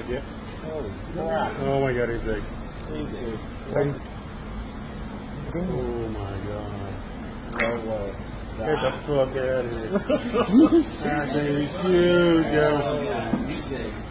Yeah. Holy crap. Oh my god, he's big. He's big. Oh my god. No way. Get the fuck out of here. That thing is huge, yo. He's big.